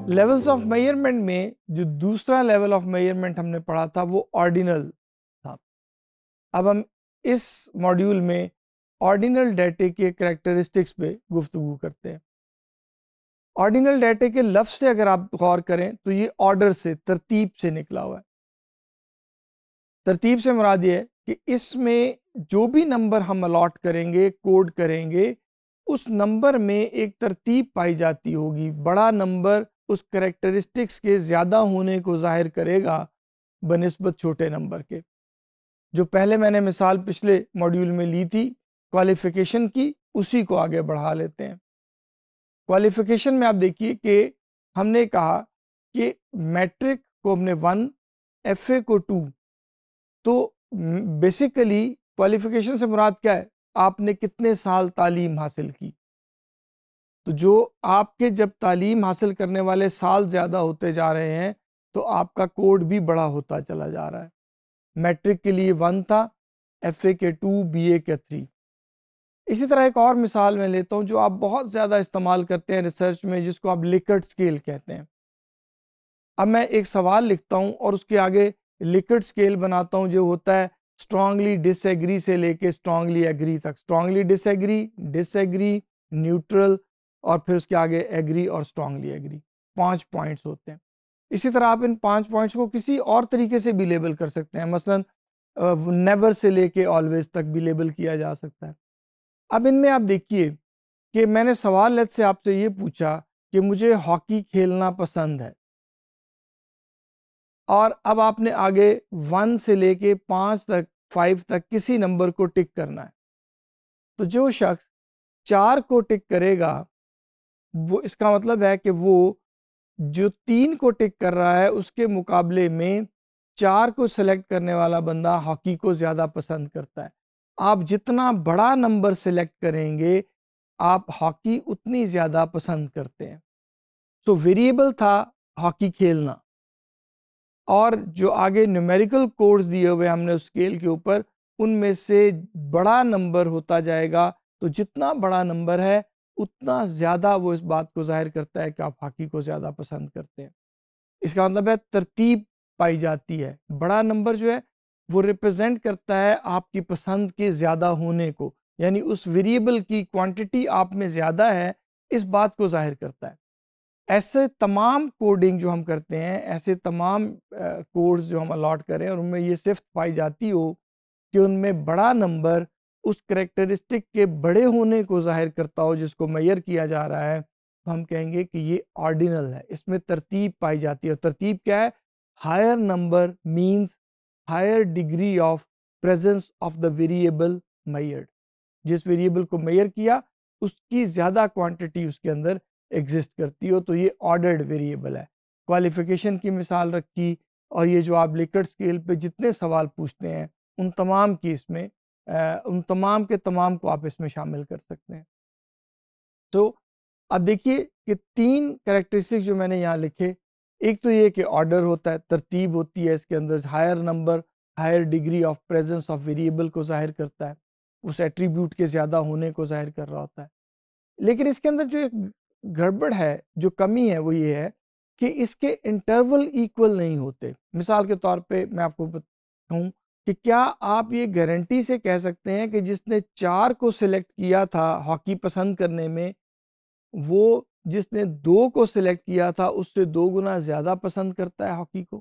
Levels of measurement में जो दूसरा लेवल ऑफ मेजरमेंट हमने पढ़ा था वो ऑर्डिनल था। अब हम इस मॉड्यूल में ऑर्डिनल डाटे के कैरेक्टरिस्टिक्स पे गुफ्तगू करते हैं। ऑर्डिनल डाटे के लफ्ज से अगर आप गौर करें तो ये ऑर्डर से, तरतीब से निकला हुआ है। तरतीब से मुराद ये है कि इसमें जो भी नंबर हम अलॉट करेंगे, कोड करेंगे, उस नंबर में एक तरतीब पाई जाती होगी। बड़ा नंबर उस कैरेक्टरिस्टिक्स के ज़्यादा होने को जाहिर करेगा बनिस्बत छोटे नंबर के। जो पहले मैंने मिसाल पिछले मॉड्यूल में ली थी क्वालिफिकेशन की, उसी को आगे बढ़ा लेते हैं। क्वालिफिकेशन में आप देखिए कि हमने कहा कि मैट्रिक को हमने 1, एफए को 2। तो बेसिकली क्वालिफिकेशन से मुराद क्या है? आपने कितने साल तालीम हासिल की। तो जो आपके जब तालीम हासिल करने वाले साल ज़्यादा होते जा रहे हैं तो आपका कोड भी बड़ा होता चला जा रहा है। मैट्रिक के लिए 1 था, एफए के 2, बीए के 3। इसी तरह एक और मिसाल मैं लेता हूं जो आप बहुत ज़्यादा इस्तेमाल करते हैं रिसर्च में, जिसको आप लिकर्ट स्केल कहते हैं। अब मैं एक सवाल लिखता हूं और उसके आगे लिकर्ट स्केल बनाता हूं जो होता है स्ट्रांगली डिसएग्री से लेके स्ट्रांगली एग्री तक। स्ट्रांगली डिसएग्री, डिसएग्री, न्यूट्रल और फिर उसके आगे एग्री और स्ट्रांगली एग्री। 5 पॉइंट्स होते हैं। इसी तरह आप इन 5 पॉइंट्स को किसी और तरीके से भी लेबल कर सकते हैं। मसलन नेवर से लेके ऑलवेज तक भी लेबल किया जा सकता है। अब इनमें आप देखिए कि मैंने सवाल लेट से आपसे ये पूछा कि मुझे हॉकी खेलना पसंद है, और अब आपने आगे 1 से लेके 5 तक, 5 तक किसी नंबर को टिक करना है। तो जो शख्स 4 को टिक करेगा, वो इसका मतलब है कि वो जो 3 को टिक कर रहा है उसके मुकाबले में 4 को सेलेक्ट करने वाला बंदा हॉकी को ज़्यादा पसंद करता है। आप जितना बड़ा नंबर सेलेक्ट करेंगे, आप हॉकी उतनी ज़्यादा पसंद करते हैं। तो वेरिएबल था हॉकी खेलना, और जो आगे न्यूमेरिकल कोड्स दिए हुए हमने उस स्केल के ऊपर, उनमें से बड़ा नंबर होता जाएगा। तो जितना बड़ा नंबर है उतना ज़्यादा वो इस बात को जाहिर करता है कि आप हॉकी को ज़्यादा पसंद करते हैं। इसका मतलब है तरतीब पाई जाती है। बड़ा नंबर जो है वो रिप्रेजेंट करता है आपकी पसंद के ज़्यादा होने को, यानी उस वेरिएबल की क्वांटिटी आप में ज़्यादा है, इस बात को जाहिर करता है। ऐसे तमाम कोडिंग जो हम करते हैं, ऐसे तमाम कोड्स जो हम अलॉट करें और उनमें ये सिर्फ पाई जाती हो कि उनमें बड़ा नंबर उस करेक्टरिस्टिक के बड़े होने को जाहिर करता हो जिसको मेजर किया जा रहा है, तो हम कहेंगे कि ये ऑर्डिनल है। इसमें तरतीब पाई जाती है। और तरतीब क्या है? Higher number means higher degree of presence of the variable measured. जिस वेरिएबल को मेजर किया उसकी ज़्यादा क्वांटिटी उसके अंदर एग्जिस्ट करती हो, तो ये ऑर्डर्ड वेरिएबल है। क्वालिफिकेशन की मिसाल रखी, और ये जो आप लिकर्ट स्केल पे जितने सवाल पूछते हैं उन तमाम की इसमें उन तमाम के तमाम को आप इसमें शामिल कर सकते हैं। तो अब देखिए कि 3 कैरेक्टरिस्टिक्स जो मैंने यहाँ लिखे, एक तो ये कि ऑर्डर होता है, तरतीब होती है इसके अंदर, higher number higher degree of presence of variable को जाहिर करता है, उस एट्रीब्यूट के ज़्यादा होने को जाहिर कर रहा होता है। लेकिन इसके अंदर जो एक गड़बड़ है, जो कमी है, वो ये है कि इसके इंटरवल इक्वल नहीं होते। मिसाल के तौर पे मैं आपको कहूँ कि क्या आप ये गारंटी से कह सकते हैं कि जिसने 4 को सिलेक्ट किया था हॉकी पसंद करने में, वो जिसने 2 को सिलेक्ट किया था उससे 2 गुना ज़्यादा पसंद करता है हॉकी को?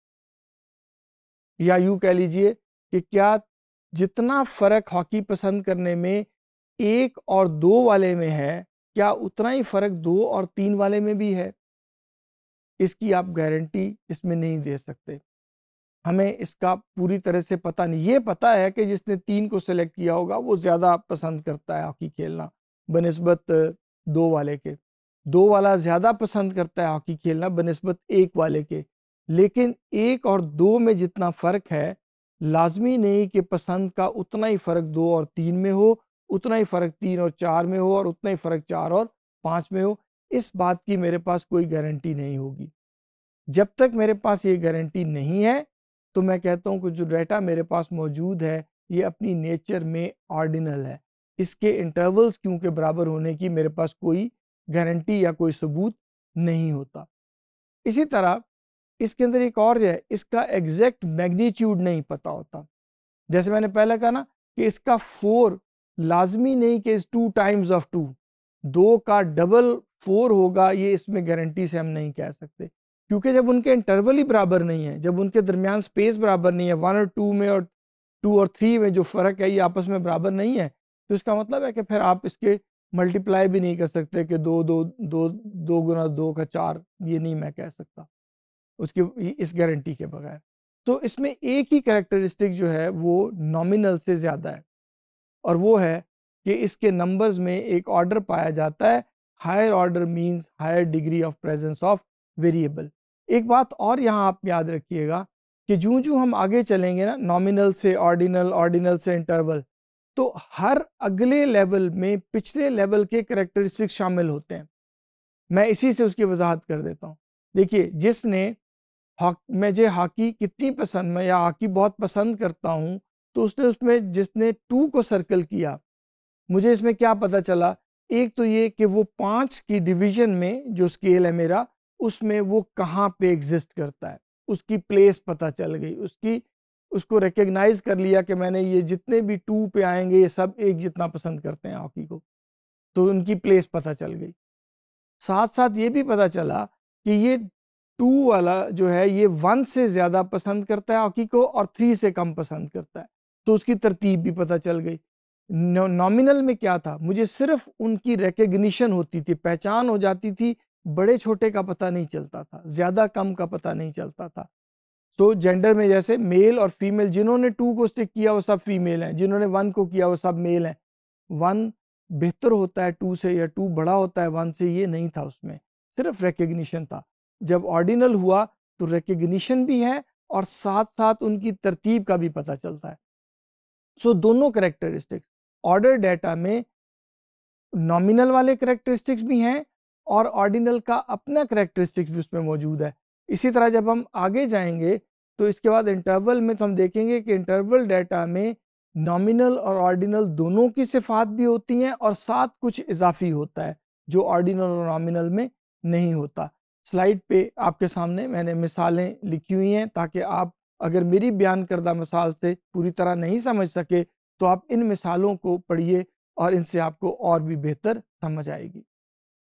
या यूँ कह लीजिए कि क्या जितना फ़र्क हॉकी पसंद करने में 1 और 2 वाले में है, क्या उतना ही फ़र्क 2 और 3 वाले में भी है? इसकी आप गारंटी इसमें नहीं दे सकते। हमें इसका पूरी तरह से पता नहीं। ये पता है कि जिसने 3 को सेलेक्ट किया होगा वो ज़्यादा पसंद करता है हॉकी खेलना बनिस्बत 2 वाले के। 2 वाला ज़्यादा पसंद करता है हॉकी खेलना बनिस्बत 1 वाले के। लेकिन 1 और 2 में जितना फ़र्क है, लाज़मी नहीं कि पसंद का उतना ही फ़र्क 2 और 3 में हो, उतना ही फ़र्क 3 और 4 में हो, और उतना ही फ़र्क 4 और 5 में हो। इस बात की मेरे पास कोई गारंटी नहीं होगी। जब तक मेरे पास ये गारंटी नहीं है, तो मैं कहता हूँ कि जो डाटा मेरे पास मौजूद है, ये अपनी नेचर में ऑर्डिनल है। इसके इंटरवल्स क्योंकि बराबर होने की मेरे पास कोई गारंटी या कोई सबूत नहीं होता। इसी तरह इसके अंदर एक और है, इसका एग्जैक्ट मैग्नीट्यूड नहीं पता होता। जैसे मैंने पहले कहा ना कि इसका 4 लाजमी नहीं कि 2 टाइम्स ऑफ 2, 2 का डबल 4 होगा, ये इसमें गारंटी से हम नहीं कह सकते, क्योंकि जब उनके इंटरवल ही बराबर नहीं है, जब उनके दरमियान स्पेस बराबर नहीं है, 1 और 2 में और 2 और 3 में जो फ़र्क है ये आपस में बराबर नहीं है, तो इसका मतलब है कि फिर आप इसके मल्टीप्लाई भी नहीं कर सकते कि 2 2 2 2 गुना 2 का 4, ये नहीं मैं कह सकता उसकी इस गारंटी के बगैर। तो इसमें एक ही कैरेक्टरिस्टिक जो है वो नॉमिनल से ज़्यादा है, और वो है कि इसके नंबर्स में एक ऑर्डर पाया जाता है, higher order means higher degree of presence of variable. एक बात और यहाँ आप याद रखिएगा कि जूं हम आगे चलेंगे ना, नॉमिनल से ऑर्डिनल, ऑर्डिनल से इंटरवल, तो हर अगले लेवल में पिछले लेवल के कैरेक्टरिस्टिक्स शामिल होते हैं। मैं इसी से उसकी वजाहत कर देता हूँ। देखिए, जिसने मुझे हॉकी कितनी पसंद, मैं या हॉकी बहुत पसंद करता हूँ, तो उसने उसमें जिसने 2 को सर्कल किया, मुझे इसमें क्या पता चला, एक तो ये कि वो 5 की डिवीजन में जो स्केल है मेरा, उसमें वो कहाँ पे एग्जिस्ट करता है, उसकी प्लेस पता चल गई, उसको रिकग्नाइज कर लिया कि मैंने ये जितने भी 2 पे आएंगे ये सब एक जितना पसंद करते हैं हॉकी को, तो उनकी प्लेस पता चल गई। साथ साथ ये भी पता चला कि ये 2 वाला जो है ये 1 से ज़्यादा पसंद करता है हॉकी को और 3 से कम पसंद करता है, तो उसकी तरतीब भी पता चल गई। नॉमिनल में क्या था, मुझे सिर्फ उनकी रिकग्निशन होती थी, पहचान हो जाती थी, बड़े छोटे का पता नहीं चलता था, ज़्यादा कम का पता नहीं चलता था। तो जेंडर में जैसे मेल और फीमेल, जिन्होंने 2 को स्टिक किया वो सब फीमेल हैं, जिन्होंने 1 को किया वो सब मेल हैं। 1 बेहतर होता है 2 से या 2 बड़ा होता है 1 से, ये नहीं था उसमें, सिर्फ रिकग्निशन था। जब ऑर्डिनल हुआ तो रिकग्निशन भी है और साथ साथ उनकी तरतीब का भी पता चलता है। सो दोनों करेक्टरिस्टिक्स ऑर्डर डेटा में, नॉमिनल वाले करेक्टरिस्टिक्स भी हैं और ऑर्डिनल का अपना करेक्टरिस्टिक्स भी उसमें मौजूद है। इसी तरह जब हम आगे जाएंगे तो इसके बाद इंटरवल में तो हम देखेंगे कि इंटरवल डेटा में नॉमिनल और ऑर्डिनल दोनों की सिफात भी होती हैं और साथ कुछ इजाफी होता है जो ऑर्डिनल और नॉमिनल में नहीं होता। स्लाइड पे आपके सामने मैंने मिसालें लिखी हुई हैं ताकि आप अगर मेरी बयान करदा मिसाल से पूरी तरह नहीं समझ सके तो आप इन मिसालों को पढ़िए और इनसे आपको और भी बेहतर समझ आएगी।